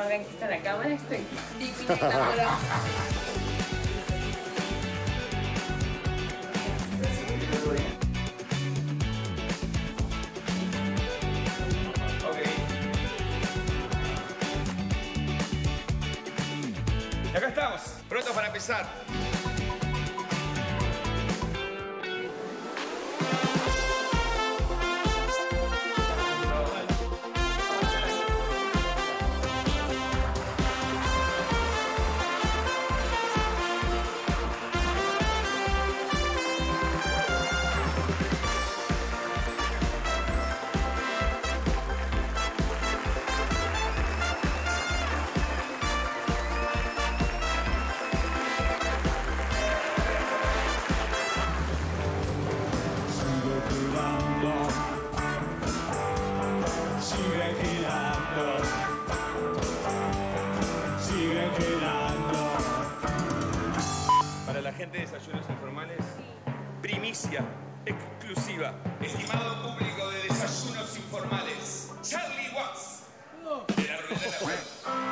ahora que está la cámara estoy divina enamorada. Y acá estamos, prontos para empezar. Para la gente de Desayunos Informales, primicia exclusiva. Estimado público de Desayunos Informales, Charlie Watts. De la ruleta de la suerte.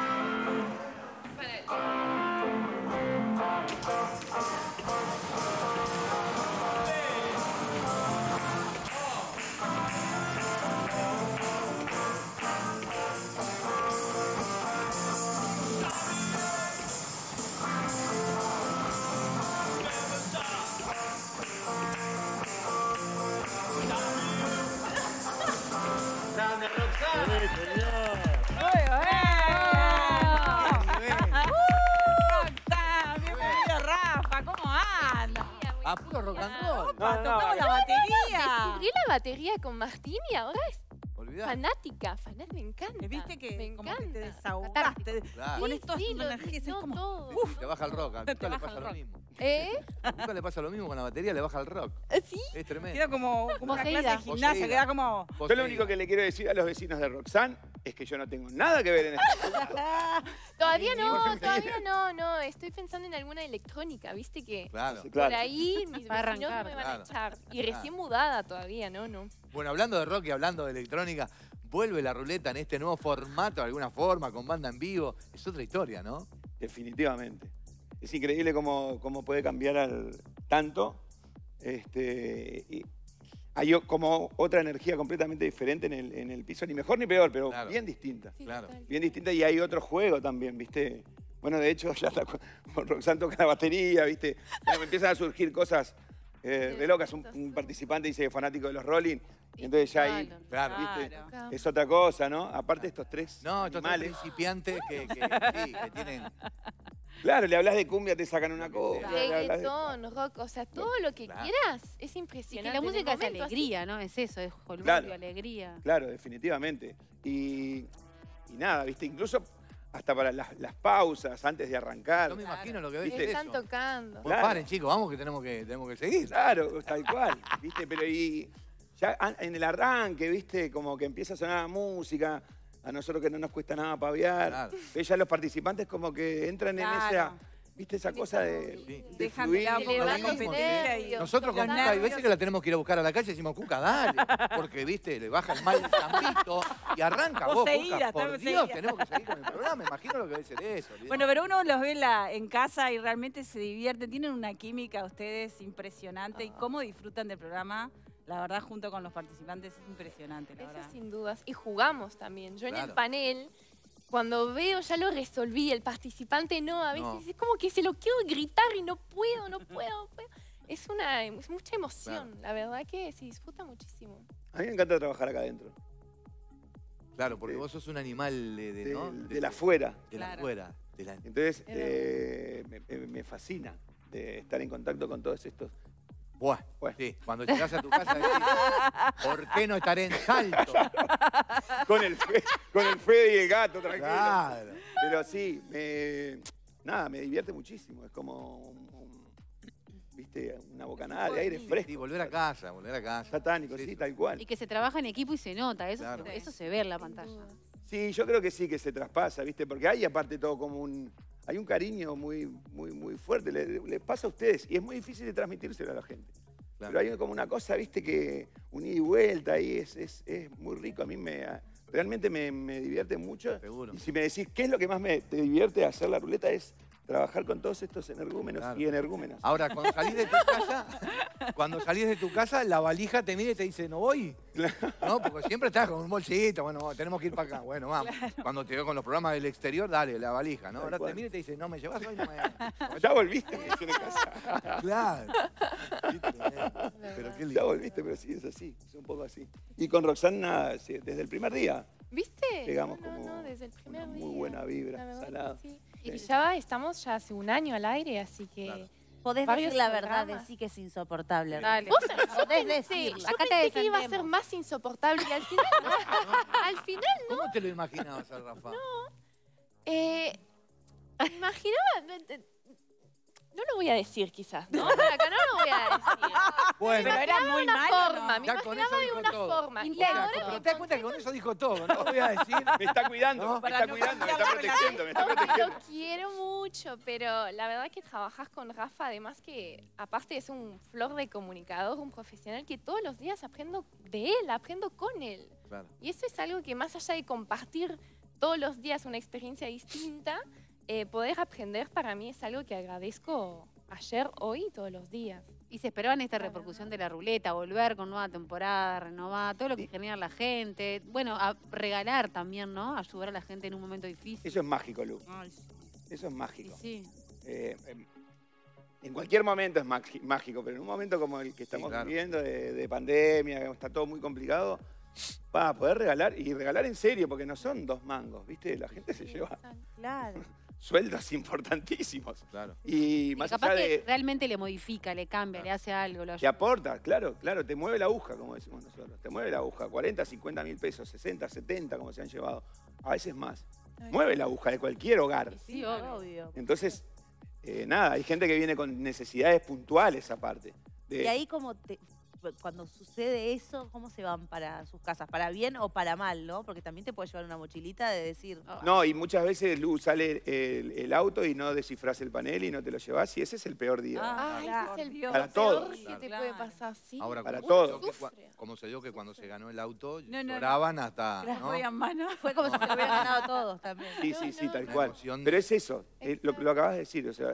Bienvenido, Rafa, ¿cómo anda? A puro rock and roll. Tocamos la batería. Descubrí la batería con Martín y ahora es Olvidá. fanática, me encanta. ¿Viste que me como que te encanta. desahogaste? Claro. Pones toda Sí, tu energía, es no, como... todo. Te baja el rock. A Te Nunca le baja pasa el lo rock. mismo. ¿Eh? Le pasa lo mismo con la batería, le baja el rock. ¿Sí? Es tremendo. Queda como una Poseída. clase de gimnasia, Poseída. queda como... Yo lo único que le quiero decir a los vecinos de Roxanne es que yo no tengo nada que ver en esto. Todavía Ni vos no. Estoy pensando en alguna electrónica, ¿viste que Claro. por ahí mis Va a vecinos no arrancar, me van claro. a echar? Y Claro. recién mudada todavía, ¿no? Bueno, hablando de rock y hablando de electrónica, vuelve la ruleta en este nuevo formato, de alguna forma, con banda en vivo. Es otra historia, ¿no? Definitivamente. Es increíble cómo puede cambiar tanto. Y hay como otra energía completamente diferente en el piso, ni mejor ni peor, pero Claro. bien distinta. Sí, Claro. total. Bien distinta y hay otro juego también, ¿viste? Bueno, de hecho, ya está, Roxanne toca la batería, ¿viste? Bueno, empiezan a surgir cosas re locas. Un participante dice que es fanático de los Rolling, y entonces ya ahí, Claro. ¿viste? Claro. Es otra cosa, ¿no? Aparte estos tres No, estos tres animales. principiantes que tienen... Claro, le hablas de cumbia, te sacan una cosa. le hablas de- Reggaetón, rock, o sea, todo lo que Claro. quieras es Y impresionante. que la En el música es momento así, alegría, ¿no? Es eso, es jolgorio, Claro. alegría. Claro, definitivamente. Y nada, ¿viste? Incluso hasta para las pausas, antes de arrancar. No me imagino lo que ves ¿Viste? es están eso. tocando. Pues Claro. paren, chicos, vamos que tenemos que seguir. Claro, tal cual, ¿viste? Pero y ya en el arranque, ¿viste? Como que empieza a sonar la música, a nosotros que no nos cuesta nada paviar. Claro. Pero ya los participantes como que entran en Claro. esa, ¿viste? Esa cosa de, Sí. de Dejan fluir. de lado un poco la Levantan competencia y... nervios. Nosotros con Los Cuca hay nervios. veces que la tenemos que ir a buscar a la calle y decimos, Cuca, dale. Porque, viste, le baja el mal el zambito y arranca vos, Poseída, Cuca. está Por poseída. Dios, tenemos que seguir con el programa. Imagino lo que debe ser eso. olvidate. Bueno, pero uno los ve en casa y realmente se divierten. Tienen una química ustedes impresionante. Y cómo disfrutan del programa, la verdad, junto con los participantes, es impresionante, la Eso verdad. sin dudas. Y jugamos también. Yo en Claro. el panel, cuando veo, ya lo resolví, el participante no, a veces No. es como que se lo quiero gritar y no puedo. Es mucha emoción, la verdad que se disfruta muchísimo. A mí me encanta trabajar acá adentro, Claro, porque vos sos un animal ¿no? de la afuera. De la Claro. afuera. De la... Entonces, me fascina de estar en contacto con todos estos. Buah, Bueno. sí. Cuando llegás a tu casa decís, ¿por qué no estaré en Salto? Con el Fede y el gato, tranquilo. Claro. Pero sí, me divierte muchísimo. Es como, ¿viste? Una bocanada de aire fresco. Sí, volver a casa, volver a casa. Satánico, sí, tal cual. Y que se trabaja en equipo y se nota, eso, Claro. eso se ve en la pantalla. Sin duda. Sí, yo creo que sí que se traspasa, ¿viste? Porque hay aparte todo como hay un cariño muy fuerte, les pasa a ustedes y es muy difícil de transmitírselo a la gente. Claro. Pero hay como una cosa, ¿viste? Que un ida y vuelta ahí es muy rico, a mí me Realmente me divierte mucho. Seguro. Y si me decís qué es lo que más te divierte hacer la ruleta es trabajar con todos estos energúmenos y energúmenas. Ahora, cuando salís de tu casa, la valija te mira y te dice, ¿no voy? ¿No? Porque siempre estás con un bolsito, bueno, tenemos que ir para acá. Bueno, vamos. Cuando te veo con los programas del exterior, dale, la valija, ¿no? Ahora te mira y te dice, no, ¿me llevas hoy? No me... Ya volviste, me dicen en casa. Claro. Pero qué lindo. Ya volviste, pero sí, es así, es un poco así. Y con Roxanne, nada, desde el primer día ¿Viste? llegamos No, como desde el primer una día. muy buena La vibra, verdad que salada. sí. Sí. Y estamos ya hace un año al aire, así que... Claro. Podés varios decir la verdad, programas. decir que es insoportable. Dale. Vos Podés pensé, decirlo. yo Acá te pensé que iba a ser defendemos. más insoportable y al final no. Al final ¿Cómo te lo imaginabas al Rafa? me imaginaba... No lo voy a decir quizás, ¿no? Por acá no lo voy a decir. Bueno, Pero era muy Una malo, forma, ¿no? me ya con eso imaginaba de dijo una todo. forma. Y O sea, ahora pero te das cuenta que con eso dijo todo, no voy a decir. Me está cuidando, No, me para está no cuidando, me cambiar está la protegiendo, me está lo protegiendo. quiero mucho, pero la verdad que trabajas con Rafa, además que aparte es un flor de comunicador, un profesional que todos los días aprendo de él, aprendo con él. Claro. Y eso es algo que más allá de compartir todos los días una experiencia distinta, poder aprender para mí es algo que agradezco ayer, hoy y todos los días. Y se esperaban esta repercusión de la ruleta, volver con nueva temporada, renovar, todo lo que genera la gente. Bueno, a regalar también, ¿no? Ayudar a la gente en un momento difícil. Eso es mágico, Lu. Ay, sí. Eso es Y mágico. sí. En cualquier momento es mágico, pero en un momento como el que estamos claro. viviendo, de pandemia, que está todo muy complicado, para poder regalar, y regalar en serio, porque no son 2 mangos, ¿viste? La gente se lleva Claro. sueldos importantísimos. Claro. Y Y más capaz allá que de... realmente le modifica, le cambia, le hace algo, lo Te ayuda. aporta, claro, te mueve la aguja, como decimos nosotros. Te mueve la aguja, 40, 50 mil pesos, 60, 70, como se han llevado. A veces más. Mueve la aguja de cualquier hogar. Sí, obvio. Entonces, nada, hay gente que viene con necesidades puntuales aparte. Y ahí cuando sucede eso, ¿cómo se van para sus casas? ¿Para bien o para mal, no? Porque también te puede llevar una mochilita de decir... No, y muchas veces, Lu, sale el auto y no descifrás el panel y no te lo llevas, y ese es el peor día. Ay, claro. ese es el Dios. Para peor todos. que Claro. te puede pasar, sí. Ahora, Para como todos. se dio que como se dio que cuando se ganó el auto, No, no, lloraban hasta... Las ¿no? podían manos. Fue como si se lo hubieran ganado todos también. Sí, sí, sí, tal Una cual. emoción. Pero es eso, lo acabas de decir, o sea,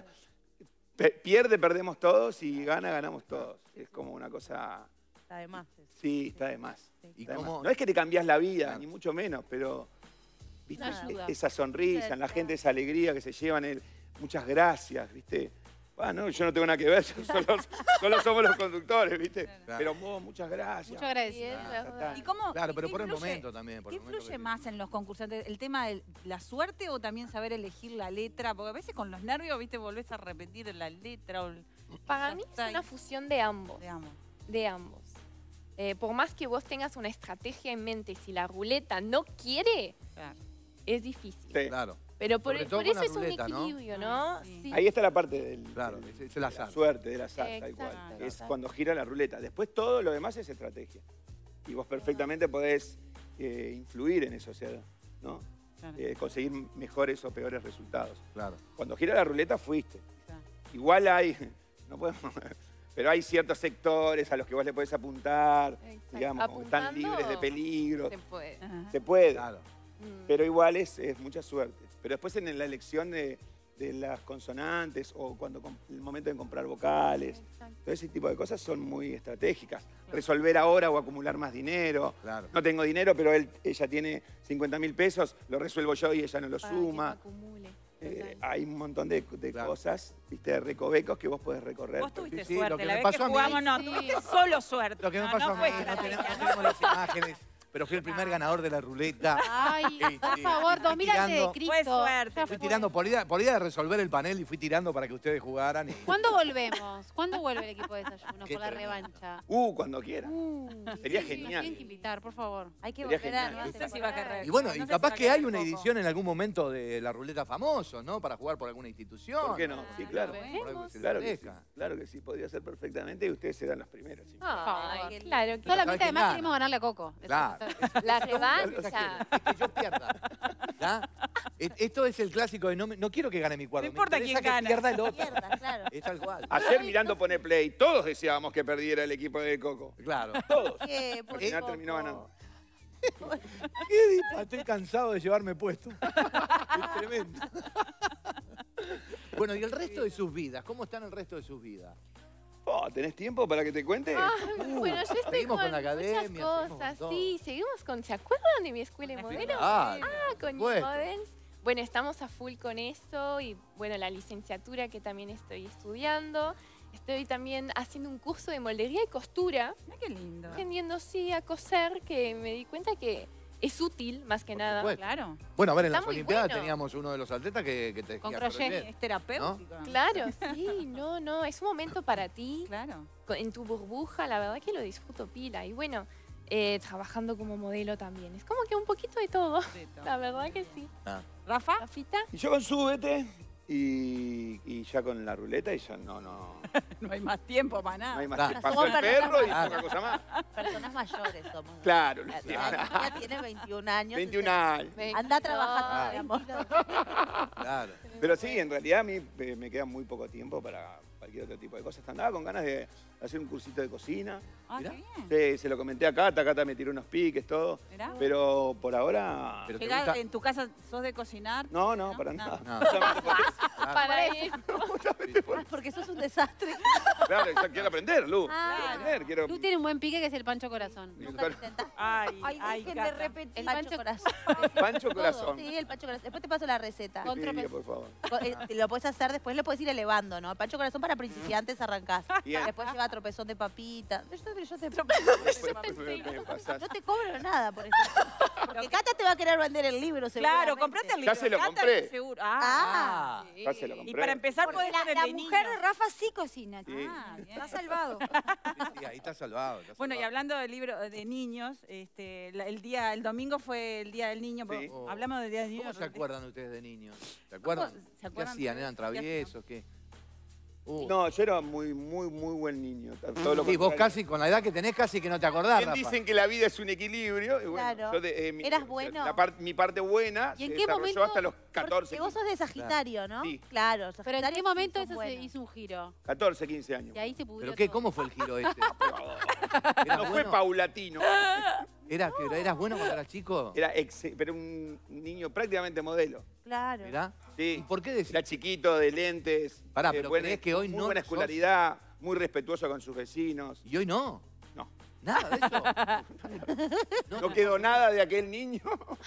perdemos todos y ganamos todos. Es como una cosa, Está de más. sí, está de más. ¿Y Está de cómo- más. No es que te cambias la vida, Claro. ni mucho menos, pero ¿viste? Una ayuda. Esa sonrisa, en la gente, esa alegría que se llevan, muchas gracias, ¿viste? Bueno, yo no tengo nada que ver, solo somos los conductores, ¿viste? Claro. Pero vos, muchas gracias. Muchas gracias. Sí, es Ah, verdad. está. ¿Y cómo, Claro, pero qué por el influye- momento también. Por ¿Qué el momento influye que- más en los concursantes? ¿El tema de la suerte o también saber elegir la letra? Porque a veces con los nervios, viste, volvés a repetir la letra o Para mí es una fusión de ambos. digamos. De ambos. Por más que vos tengas una estrategia en mente, si la ruleta no quiere, Claro. es difícil. Sí. Claro, Pero por, Sobre todo por con eso la es un ruleta, ¿no? equilibrio, ¿no? Sí. Sí. Ahí está la parte claro, es el de la azar. suerte, del azar, tal Exacto, cual. Es exacto. cuando gira la ruleta. Después todo lo demás es estrategia. Y vos perfectamente podés influir en eso, o sea, ¿no? Claro. Conseguir mejores o peores resultados. Claro. Cuando gira la ruleta fuiste. Claro. Igual hay, no podemos, pero hay ciertos sectores a los que vos le podés apuntar, Exacto. digamos, como que están Apuntando, libres de peligro. Se puede. Ajá. Se puede, Claro. Mm. pero igual es mucha suerte. Pero después en la elección de las consonantes o cuando el momento de comprar vocales, Exacto. todo ese tipo de cosas son muy estratégicas. Resolver ahora o acumular más dinero. Claro. No tengo dinero, pero ella tiene 50.000 pesos, lo resuelvo yo y ella no lo Para que suma. no acumule. Total. Hay un montón de Claro. cosas, viste, de recovecos que vos podés recorrer. Vos tuviste Sí, lo suerte. que La me vez que pasó a mí- jugamos, no, Sí. tuviste solo suerte. Lo que me No, pasó no a mí, fue no estrategia, tenemos, no ¿no? tenemos las imágenes, pero fui el primer ganador de la ruleta. Ay, por Sí, favor, fui 2000 antes de tirando- Cristo. Fue suerte. Ya Fui fue. tirando por idea de resolver el panel y fui tirando para que ustedes jugaran. Y... ¿Cuándo volvemos? ¿Cuándo vuelve el equipo de desayuno Qué por la tremendo. revancha? Cuando quiera. Sería Sí, genial. Nos tienen que invitar, por favor. Hay que Sería volver a genial. nueva No sé si va a temporada. querer. Y bueno, No y sé si capaz va a que hay querer una poco. edición en algún momento de la ruleta famoso, ¿no? Para jugar por alguna institución. ¿Por qué no? Sí, claro. Por algo que se Claro que sí, parezca. claro que sí, podría ser perfectamente y ustedes serán los primeros. sí. Ay, favor. claro que Solamente quién además gana. queremos ganarle a Coco. Eso Claro. está- la Es revancha. que yo pierda. ¿Ya? Esto es el clásico de no quiero que gane mi cuadro. No importa me interesa quién que gana. pierda el otro. Mierda, claro. Es tal cual. Ayer mirando Pone Play, todos deseábamos que perdiera el equipo de Coco. Claro. Todos. Por Al final poco. terminó ganando. ¿Qué dipa? Estoy cansado de llevarme puesto. Es tremendo. Bueno, ¿y el resto de sus vidas? ¿Cómo están el resto de sus vidas? Oh, ¿tenés tiempo para que te cuente? Bueno, yo estoy seguimos con la muchas academia, cosas. seguimos Sí, seguimos con... ¿Se acuerdan de mi escuela de modelo? Ah, Con supuesto. Models. Bueno, estamos a full con eso y bueno, la licenciatura que también estoy estudiando. Estoy también haciendo un curso de moldería y costura, Mira qué lindo. aprendiendo sí a coser, que me di cuenta que es útil más que nada. supuesto. Claro. Bueno, a ver, en Está las muy Olimpiadas bueno. teníamos uno de los atletas que te Con correr crochet. bien. Es terapéutico. Claro, sí, no, es un momento para ti, Claro. en tu burbuja, la verdad que lo disfruto pila. Y bueno, trabajando como modelo también. Es como que un poquito de todo, la verdad que sí. ¿Rafa? Rafita, Y yo con Súbete y ya con la ruleta y ya no No hay más tiempo para nada. hay más Claro. que pasó Somos el perro y personas- poca cosa más. Personas mayores somos. Claro, La Luciana. niña tiene 21 años. 21 años. Anda a trabajar, Ah. mi amor. Claro. Pero sí, en realidad a mí me queda muy poco tiempo para cualquier otro tipo de cosas. Andaba con ganas de hacer un cursito de cocina. Ah, Mirá. qué bien. Sí, se lo comenté a Cata, Cata me tiró unos piques, todo. Mirá. Pero por ahora... Pero te Llegás, gusta- en tu casa sos de cocinar. No, ¿No? para No. nada. No. Justamente por eso. para eso. Justamente por eso. Porque sos un desastre. Claro, yo quiero aprender, Lu. Ah. Quiero aprender, quiero... Lu tiene un buen pique que es el Pancho Corazón. Nunca lo intentaste. Ay, Ay, dejen de Cata. repetir. El Pancho Pancho- Corazón. Pancho Todo. Corazón. Sí, el Pancho Corazón. Después te paso la receta. Con Sí, trope- por favor. Lo puedes hacer después, lo puedes ir elevando, ¿no? El Pancho Corazón para principiantes arrancás. Bien. Después lleva tropezón de papita. Yo te Después me pasás. no te cobro nada por esto. Porque Cata te va a querer vender el libro, Claro, seguramente. comprate el libro. Ya se lo Cata, compré. Seguro. Ah. Ya se lo Y compré. para empezar podés La, con el la de mujer niños. de Rafa sí cocina. Sí. Ah, bien. Está salvado. Sí, ahí está salvado. está Bueno, y salvado. hablando del libro de niños, el domingo fue el Día del Niño. Sí. pero Hablamos del Día del Niño. ¿Cómo se acuerdan ustedes de niños? ¿Se acuerdan? ¿Se ¿Qué acuerdan hacían? ustedes? ¿Eran ¿Qué hacían? traviesos? ¿Qué? No, yo era muy buen niño. Todo lo Sí, vos contrario. casi, con la edad que tenés, casi que no te acordás, Bien Rafa. dicen que la vida es un equilibrio. Y bueno, Claro. yo de- ¿Eras bueno? mi parte buena ¿Y en se qué desarrolló momento? hasta los 14, Que vos sos de Sagitario, ¿no? Sí. Claro, Pero ¿en Sagitario qué momento sí eso son se buenos. hizo un giro? 14, 15 años. Y ahí se pudrió ¿Pero qué? todo. ¿Cómo fue el giro este? No fue bueno? paulatino. ¿Eras bueno cuando eras chico? Pero un niño prácticamente modelo. Claro. Mirá. Sí. ¿Y por qué decís? Era chiquito, de lentes. Pará, pero ¿creés que hoy muy no buena sos- escolaridad, muy respetuoso con sus vecinos. ¿Y hoy no? No. Nada de eso. No quedó nada de aquel niño.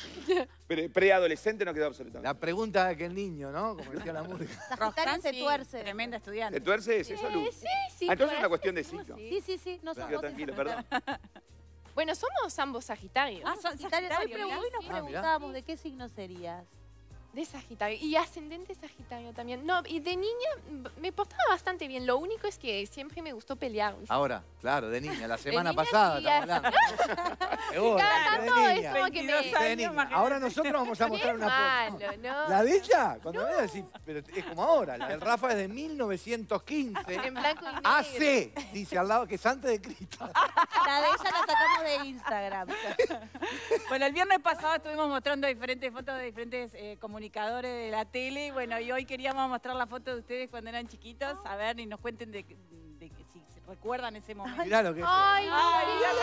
Pero preadolescente no quedó absolutamente. La pregunta de aquel niño, ¿no? Como decía la música. Sagitario se Sí, tuerce. Tremenda estudiante. ¿Te tuerces eso, Lu? Sí, sí. Ah, entonces es por una ahí cuestión de decimos signo. sí. Sí, no Quedo somos tranquilo, perdón. Bueno, somos ambos Sagitarios. Ah, son Sagitario. Hoy, Sagitario, mirá. hoy nos Sí. mirá. preguntábamos de qué signo serías. De Sagitario. Y ascendente Sagitario también. No, y de niña me portaba bastante bien. Lo único es que siempre me gustó pelear. ¿viste? Ahora, claro, de niña. La semana niña pasada sí, estamos hablando. Seguro, Cada de tanto es niña. como que 22 me... De años, niña. imagínate. Ahora nosotros vamos a Qué mostrar una foto. malo, ¿no? La de ella, cuando me decís, pero es como ahora, la del Rafa es de 1915. En blanco y negro. AC, dice al lado que es antes de Cristo. La de ella la sacamos de Instagram. Bueno, el viernes pasado estuvimos mostrando diferentes fotos de diferentes comunicadores de la tele. Y bueno, y hoy queríamos mostrar la foto de ustedes cuando eran chiquitos. A ver, y nos cuenten de que si se recuerdan ese momento. Mirá lo que es. Ay, Ay,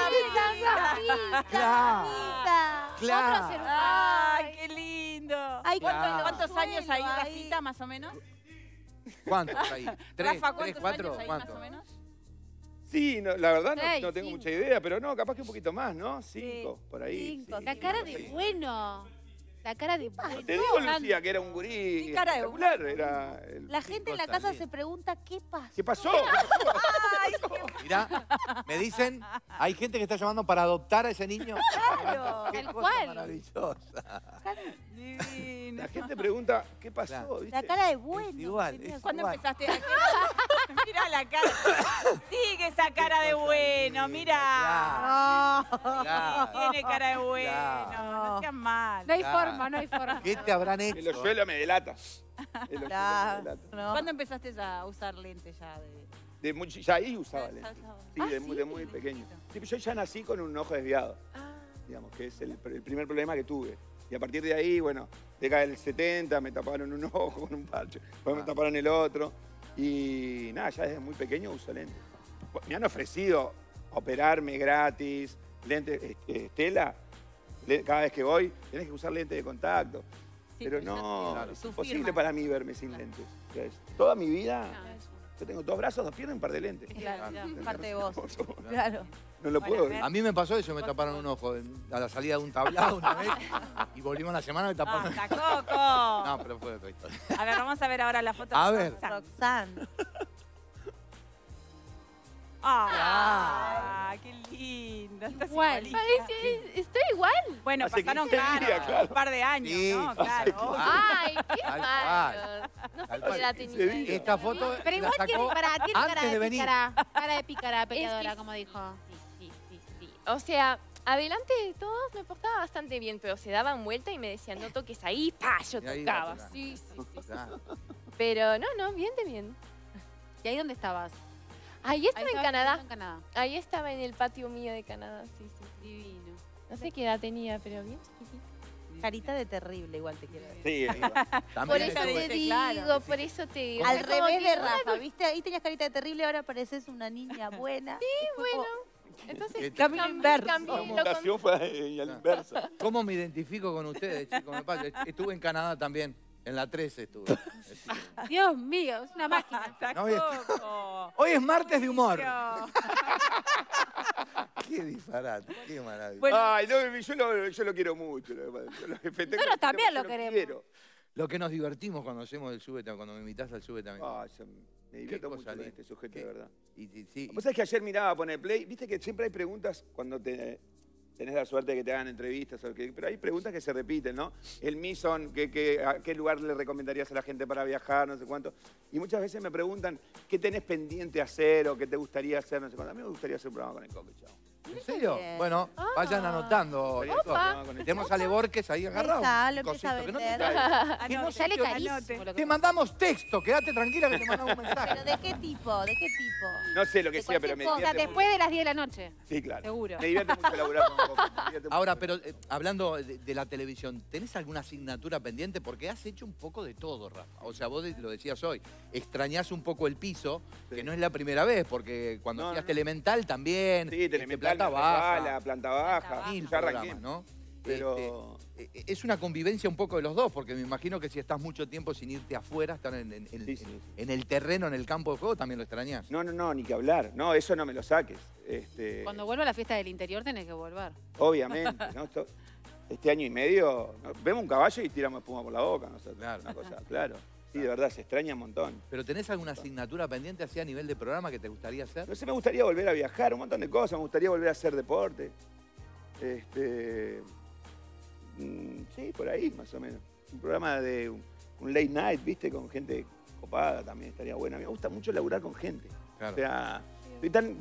mira, Claro, claro. ¡Ay, qué lindo! Ay, Claro. ¿Cuántos años ahí, Ahí. Rafita, más o menos? ¿Cuántos ahí? ¿Tres, Rafa, tres, ¿cuántos cuatro? años ahí, ¿Cuántos? más o menos? Sí, la verdad Seis, no tengo 5. mucha idea, pero no, capaz que un poquito más, ¿no? 5, por ahí. 5, sí, La cara de sí. bueno. La cara de bueno. Te digo, Lucía, que era un gurí ¿Qué cara de espectacular. Era La gente en la cosa casa linda. se pregunta qué pasó. ¿Qué pasó? Mirá, me dicen, hay gente que está llamando para adoptar a ese niño. Claro. Qué Tal cosa cual. maravillosa. Divino. La gente pregunta, ¿qué pasó? Claro. ¿Viste? La cara de bueno. Es igual, tenía. es ¿Cuándo igual. empezaste? Mirá la cara. Sigue esa cara de bueno, mirá. Claro. Tiene cara de bueno. Claro. No seas mal. No hay Claro. forma, no hay forma. ¿Qué te habrán El hecho? hoyuelo me delata. El hoyuelo Claro, me delata. no. ¿Cuándo empezaste a usar lentes ya? Ya ahí usaba lentes. Sí, Ah, de muy sí, pequeño. chiquito. Sí, pero yo ya nací con un ojo desviado, Ah, digamos, que es el primer problema que tuve. Y a partir de ahí, bueno, década del 70, me taparon un ojo con un parche, después me taparon el otro. Y nada, ya desde muy pequeño uso lentes. Me han ofrecido operarme gratis, lentes Estela, cada vez que voy, tenés que usar lentes de contacto. Sí, pero pero no, ya te- es tu imposible firma. para mí verme sin lentes. O sea, toda mi vida, No, yo tengo 2 brazos, 2 piernas y un par de lentes. Claro, Claro. parte de vos. No, Claro. no lo Bueno, puedo a ver. ver. A mí me pasó eso, me taparon un ojo a la salida de un tablado una vez y volvimos a la semana y me taparon. ¡Basta, Coco! No, pero fue otra historia. A ver, vamos a ver ahora la foto. A de ver. Roxanne. Roxanne. ¡Ah! ¡Qué lindo! Estás Igual. igualita. Estoy igual. Bueno, Hace pasaron 15 días, claro, claro. un par de años, Sí, ¿no? sí, Claro. Ay, qué Tal malo. No sé Tal qué cual. edad Ese tenía. día. Esta foto Pero la igual tiene, sacó tiene cara antes de de venir. pícara. Cara de pícara, peleadora, que como dijo. Sí. O sea, adelante de todos me portaba bastante bien, pero se daban vuelta y me decían, no toques ahí, ¡pa! Yo Y ahí tocaba. la Sí. Claro. Pero no, bien de bien. ¿Y ahí dónde estabas? Ahí Ahí estaba en estabas Canadá. En Canadá. Ahí estaba en el patio mío de Canadá, sí. Divino. No sé qué edad tenía, pero bien chiquitita. Carita de terrible, igual te quiero decir. Sí, ahí va. Por También eso eso te dice, digo, claro. por eso te digo. Al Es como revés que de una Rafa, ¿viste? Ahí tenías carita de terrible, ahora pareces una niña buena. Sí, bueno. Entonces Camino cambié, inverso. La lo mutación fue a la inversa. ¿Cómo me identifico con ustedes, chicos? Me pasa, estuve en Canadá también. En la 13 estuve. Dios mío, es una máquina. ¡Basta, No, bien. Coco! Hoy es martes de humor. Yo. Qué disparate, qué maravilla. Bueno. Ay, no, yo lo quiero mucho. Yo lo festejo, Nosotros también yo lo queremos. quiero. Lo que nos divertimos cuando hacemos el súbete, cuando me invitas al súbete también. Ay, yo me divierto cosa mucho con linda. este sujeto, Qué- de verdad. Sí. Vos sabés que ayer miraba Poner Play, viste que siempre hay preguntas cuando tenés la suerte de que te hagan entrevistas, pero hay preguntas que se repiten, ¿no? El Mison, ¿a qué lugar le recomendarías a la gente para viajar, no sé cuánto? Y muchas veces me preguntan, ¿qué tenés pendiente hacer o qué te gustaría hacer, no sé cuánto? A mí me gustaría hacer un programa con el Coque, chao. ¿En serio? Bien. Bueno, vayan anotando. Me gustaría hacer un chicos. programa con el Tenemos a Le Borges ahí agarrado. Está, un lo empieza a cosito que no te vender. cae. Anote, Sale anote. carísimo. lo que- Te mandamos texto, quédate tranquila que te mandamos un mensaje. ¿Pero de qué tipo? ¿De qué tipo? No sé lo que De sea, pero me cualquier O sea, divierte después de las 10 de la noche. mucho. Sí, claro. Seguro. Me divierte mucho laburar con el Coque. me divierte mucho. Ahora, pero hablando de la televisión, ¿tenés alguna asignatura pendiente? Porque has hecho un poco de todo, Rafa. O sea, vos lo decías hoy, extrañás un poco el piso, que Sí. no es la primera vez, porque cuando No, hacías no. Telemental también, Sí, Telemental, planta baja, planta baja. mil Ya arranqué. programas, ¿no? Pero... Es una convivencia un poco de los dos, porque me imagino que si estás mucho tiempo sin irte afuera, estar Sí, sí. en el terreno, en el campo de juego, también lo extrañás. No, ni que hablar. No, eso no me lo saques. Cuando vuelva a la fiesta del interior tenés que volver. Obviamente, ¿no? Este año y medio, ¿no? Vemos un caballo y tiramos espuma por la boca nosotros. Claro. Una cosa, claro. Sí, de verdad, se extraña un montón. ¿Pero tenés alguna asignatura pendiente así a nivel de programa que te gustaría hacer? No sé, me gustaría volver a viajar, un montón de cosas. Me gustaría volver a hacer deporte. Sí, por ahí, más o menos. Un programa de un late night, ¿viste? Con gente copada también estaría bueno. A mí me gusta mucho laburar con gente. Claro. O sea, estoy tan...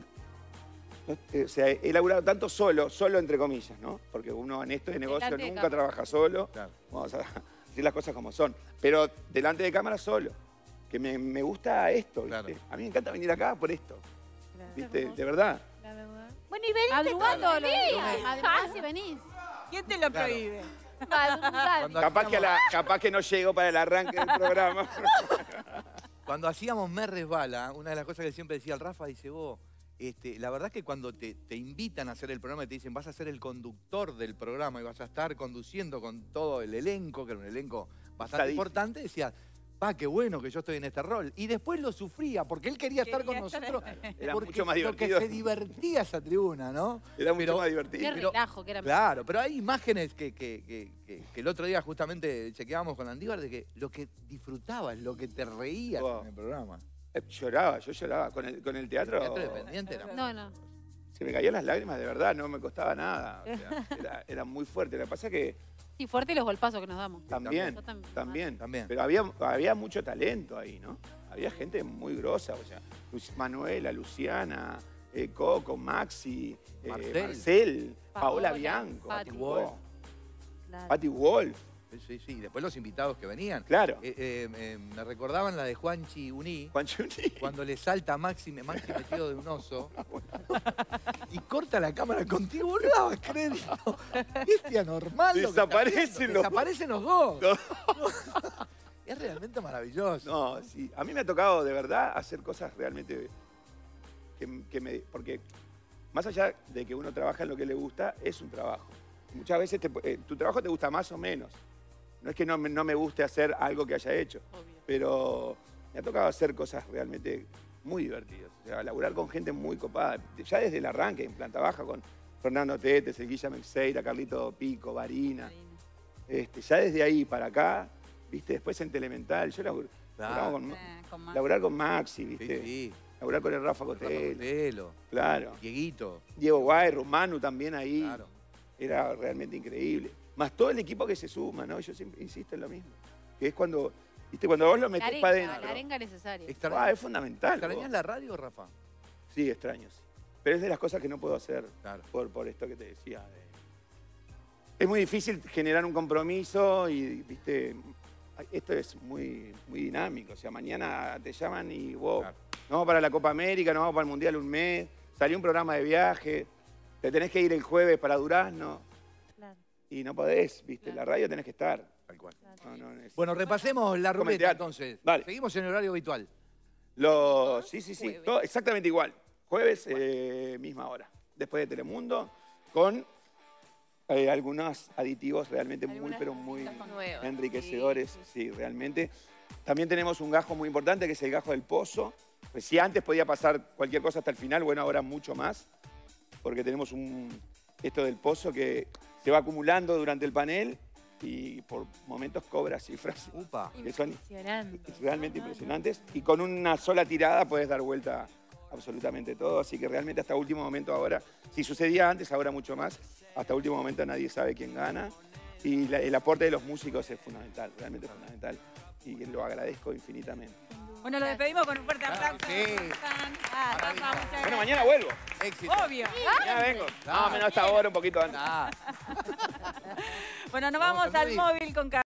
O sea, he laburado tanto solo entre comillas, ¿no? Porque uno en esto de negocio Delante de nunca cámara. trabaja solo. Claro. Vamos a decir las cosas como son. Pero delante de cámara solo. Que me gusta esto, ¿viste? Claro. A mí me encanta venir acá por esto. ¿Viste? hermoso. De verdad. La verdad. Bueno, y veniste Madrugando todos los los días. Madrugás y venís. ¿Quién te lo Claro. prohíbe? Madrugar. Cuando Capaz que no llego para el arranque del programa. Cuando hacíamos Me Resbala, una de las cosas que siempre decía el Rafa, dice vos, la verdad es que cuando te invitan a hacer el programa y te dicen vas a ser el conductor del programa y vas a estar conduciendo con todo el elenco, que era un elenco bastante Sadísimo. importante, decía, qué bueno que yo estoy en este rol. Y después lo sufría, porque él quería estar con Quería estar nosotros. Era porque mucho más lo que divertido. se divertía esa tribuna, ¿no? Era mucho Pero- más Qué divertido. Pero- relajo que era. Claro, pero hay imágenes que el otro día justamente chequeábamos con Andívar de que lo que disfrutabas, lo que te reías Wow. en el programa. Yo lloraba. Con el teatro. El teatro dependiente era No. Se me caían las lágrimas, de verdad, no me costaba nada. O sea, era muy fuerte. Lo que pasa es que Sí, fuerte los golpazos que nos damos. también, Yo también. También. Pero había mucho talento ahí, ¿no? Había gente muy grosa, o sea, Manuela, Luciana, Coco, Maxi, Marcel, Paola Bianco, Patti Wolf. Claro. Patti Wolf, Sí. Y después los invitados que venían. claro. Me recordaban la de Juanchi Uní, Juan Chuni. cuando le salta a Maxi metido de un oso y corta la cámara contigo, vos no dabas crédito. Este anormal. lo que está Desaparecen haciendo. los- Desaparecen los dos. Es realmente maravilloso. No, sí. A mí me ha tocado de verdad hacer cosas realmente porque más allá de que uno trabaja en lo que le gusta, es un trabajo. muchas veces tu trabajo te gusta más o menos. No es que no me guste hacer algo que haya hecho, pero me ha tocado hacer cosas realmente muy divertidas. O sea, laburar con gente muy copada. Ya desde el arranque, en planta baja, con Fernando Tetes, el Guilla Mexeira, Carlito Pico, Varina. Ya desde ahí para acá, ¿viste? Después en Telemental. Yo laburar con Maxi, ¿viste? Sí. Laburar con el Rafa Cotelo. Claro. Dieguito. Diego Guairo, Manu también ahí. Claro. Era realmente increíble. Más todo el equipo que se suma, ¿no? Yo siempre insisto en lo mismo. Que es cuando, ¿viste? Cuando vos lo metés para adentro. La arenga necesaria. Es fundamental. ¿Extrañás la radio, Rafa? Sí, extraño, sí. Pero es de las cosas que no puedo hacer por esto que te decía. Es muy difícil generar un compromiso y, ¿viste? Esto es muy, muy dinámico. O sea, mañana te llaman y vos, nos vamos para la Copa América, nos vamos para el Mundial un mes, salió un programa de viaje, te tenés que ir el jueves para Durazno. Claro. Y no podés, ¿viste? La radio tenés que estar. Tal cual. No, bueno, repasemos la ruleta entonces. Vale. Seguimos en el horario habitual. Sí. Todo exactamente igual. Jueves, misma hora. Después de Telemundo, con algunos aditivos realmente pero muy enriquecedores. Sí, realmente. También tenemos un gajo muy importante, que es el gajo del pozo. Pues si antes podía pasar cualquier cosa hasta el final, bueno, ahora mucho más. Porque tenemos esto del pozo que se va acumulando durante el panel y por momentos cobra cifras que son realmente impresionantes. Y con una sola tirada puedes dar vuelta absolutamente todo. Así que realmente hasta último momento ahora, si sucedía antes, ahora mucho más, hasta último momento nadie sabe quién gana. Y el aporte de los músicos es fundamental, realmente fundamental. Y lo agradezco infinitamente. Bueno, lo despedimos con un fuerte aplauso. Bueno, mañana vuelvo. Éxito. Obvio. Mañana vengo. No, menos esta hora, un poquito antes. Bueno, nos vamos al móvil con